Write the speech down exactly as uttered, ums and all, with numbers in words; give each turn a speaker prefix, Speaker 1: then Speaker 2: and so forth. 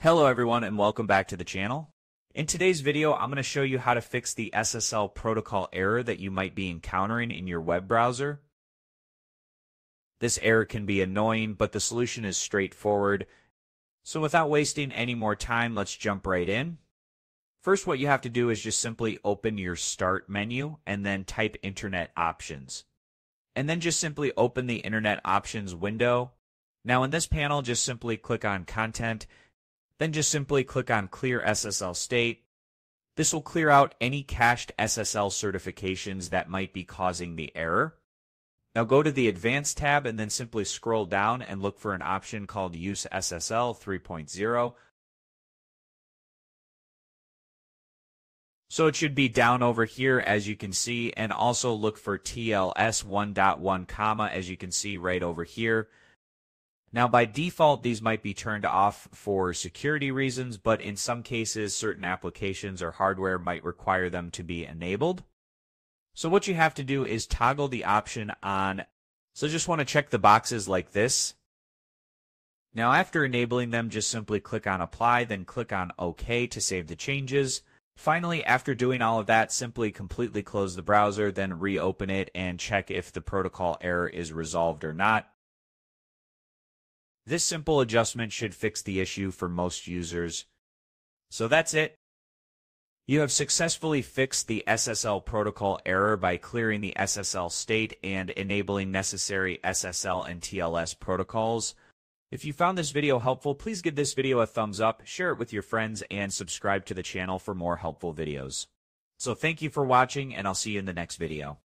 Speaker 1: Hello everyone and welcome back to the channel. In today's video, I'm going to show you how to fix the S S L protocol error that you might be encountering in your web browser. This error can be annoying, but the solution is straightforward. So without wasting any more time, let's jump right in. First, what you have to do is just simply open your Start menu and then type Internet Options. And then just simply open the Internet Options window. Now in this panel, just simply click on Content. Then just simply click on Clear S S L State. This will clear out any cached S S L certifications that might be causing the error. Now go to the Advanced tab and then simply scroll down and look for an option called Use S S L three point oh. So it should be down over here as you can see, and also look for T L S one point one comma as you can see right over here. Now, by default, these might be turned off for security reasons, but in some cases, certain applications or hardware might require them to be enabled. So what you have to do is toggle the option on. So just want to check the boxes like this. Now, after enabling them, just simply click on Apply, then click on OK to save the changes. Finally, after doing all of that, simply completely close the browser, then reopen it and check if the protocol error is resolved or not. This simple adjustment should fix the issue for most users. So that's it. You have successfully fixed the S S L protocol error by clearing the S S L state and enabling necessary S S L and T L S protocols. If you found this video helpful, please give this video a thumbs up, share it with your friends, and subscribe to the channel for more helpful videos. So thank you for watching, and I'll see you in the next video.